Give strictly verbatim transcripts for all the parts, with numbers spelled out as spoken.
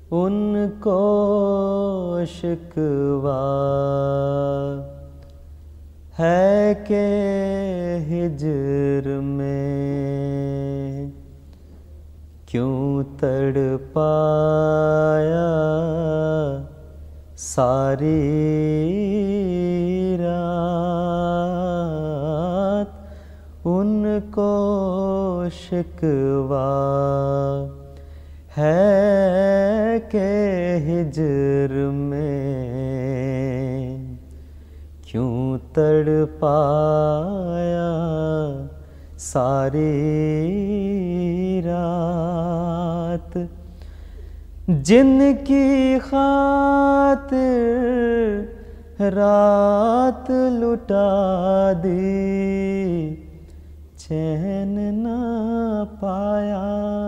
ان کو شکوہ ہے کہ ہجر میں کیوں تڑ پایا ساری رات، ان کو شکوہ ہے کہ ہجر میں کیوں تڑ پایا ساری رات، جن کی خاطر رات لٹا دی چین نہ پایا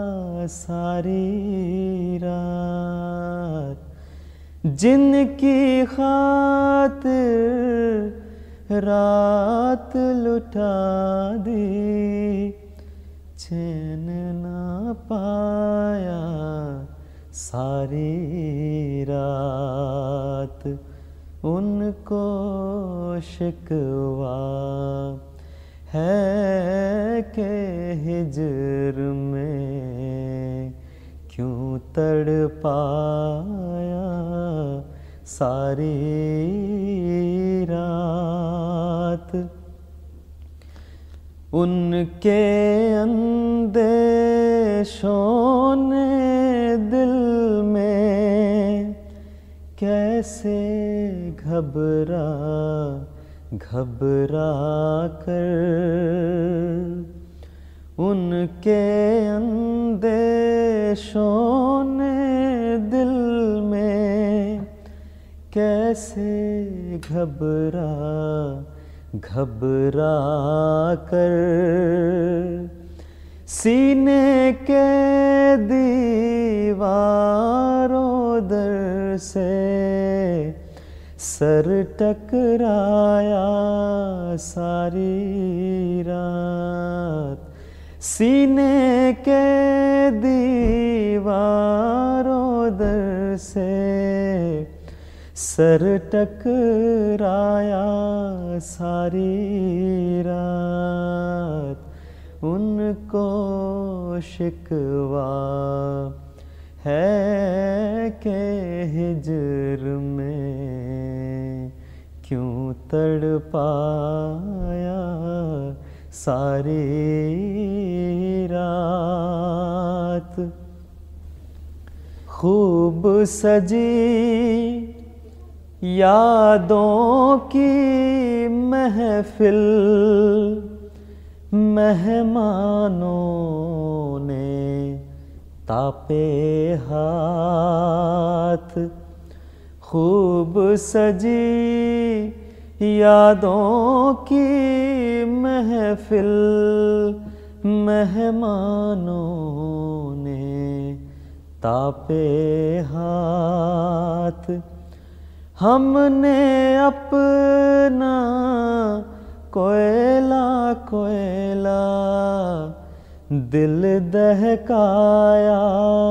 ساری رات، جن کی خاطر رات لٹا دی چین نہ پایا ساری رات، ان کو شکوہ ہے کہ ہجر میں کیوں تڑ پایا ساری رات، ان کے اندیشوں نے دل میں کیسے گھبرا گھبرا کر، ان کے اندیشوں نے دل میں کیسے گھبرا گھبرا کر، سینے کے دیواروں در سے سر ٹکرایا ساری رات، سینے کے دیواروں در سے سر ٹکرایا ساری رات، ان کو شکوہ ہے کہ ہجر میں کیوں تڑ پایا ساری رات، خوب سجی یادوں کی محفل مہمانوں نے تاپے ہاتھ، خوب سجی یادوں کی محفل مہمانوں نے تاپے ہاتھ، ہم نے اپنا کوئلہ کوئلہ دل دہکایا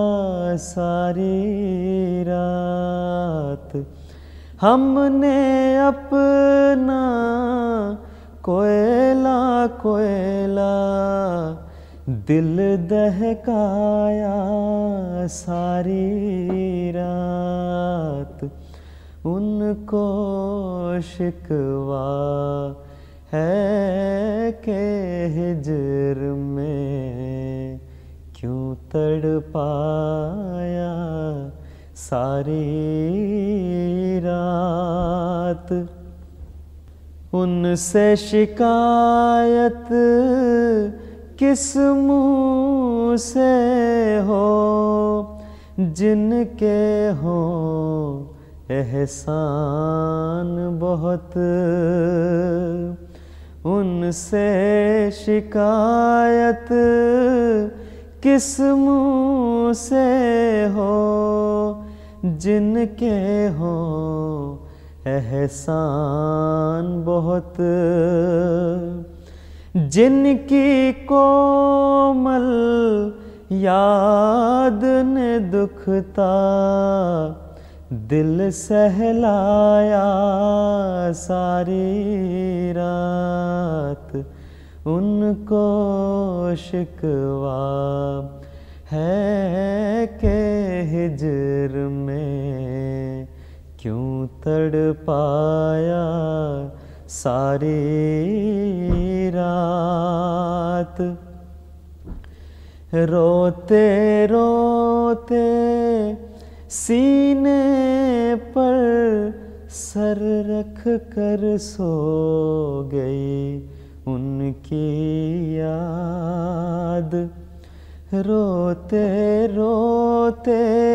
ساری رات، ہم نے اپنا کوئلہ کوئلہ دل دہکایا ساری رات، ان کو شکوہ ہے کہ ہجر میں کیوں تڑ پایا ساری رات، ان سے شکایت کس منہ سے ہو جن کے ہوں احسان بہت، ان سے شکایت کس منہ سے ہو جن کے ہوں احسان بہت، جن کی کومل یاد یاد نے دکھتا دل سہلایا ساری رات، ان کو شکوہ ہے کہ ہجر میں کیوں تڑ پایا ساری رات۔ روتے روتے سینے پر سر رکھ کر سو گئی ان کی یاد، روتے روتے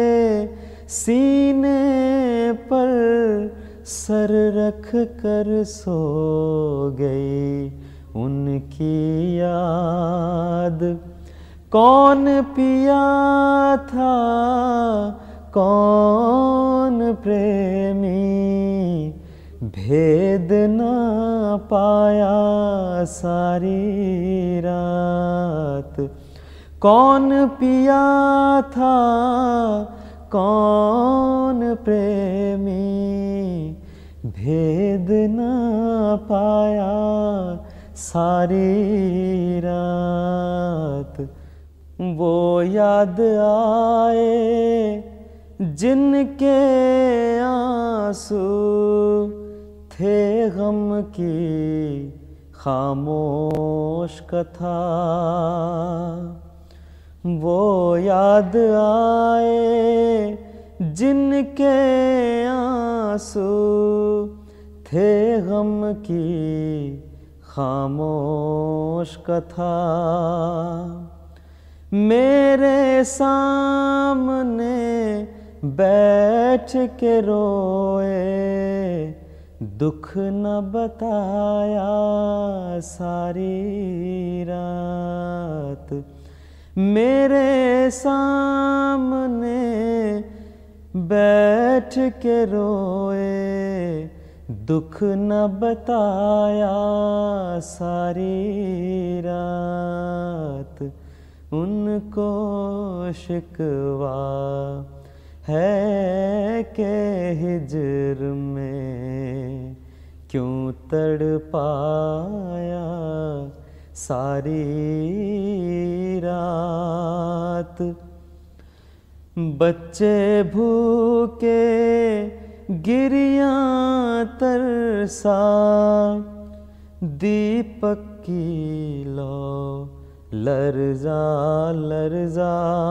سینے پر سر رکھ کر سو گئی ان کی یاد۔ کون پیا تھا کون پریمی، بھید نہ پایا ساری رات، کون پیا تھا کون پریمی، بھید نہ پایا ساری رات۔ وہ یاد آئے جن کے آنسو تھے غم کی خاموش کتھا، وہ یاد آئے جن کے آنسو تھے غم کی خاموش کتھا، میرے سامنے بیٹھ کے روئے دکھ نہ بتایا ساری رات، میرے سامنے بیٹھ کے روئے دکھ نہ بتایا ساری رات، ان کو شکوہ ہے کہ ہجر میں کیوں تڑ پایا ساری رات۔ بچے بھوکے گریاں ترسا، دیپک کی لو لرزا لرزا،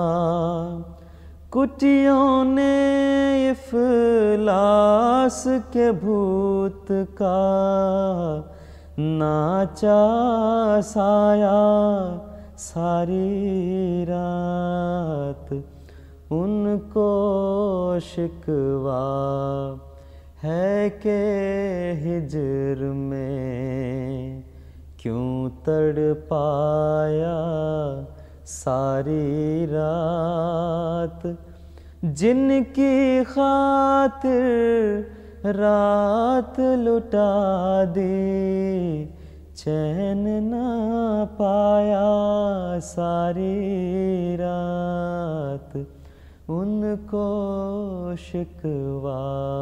کٹیوں نے افلاس کے بھوت کا ناچا سایا ساری رات، ان کو شکوہ ہے کہ ہجر میں کیوں تڑ پایا ساری رات، جن کی خاطر رات لٹا دی چین نہ پایا ساری رات، ان کو شکوہ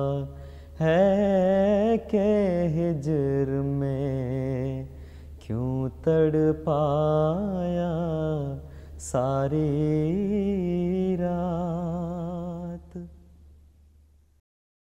ہے کہ ہجر میں کیوں تڑ پایا ساری رات۔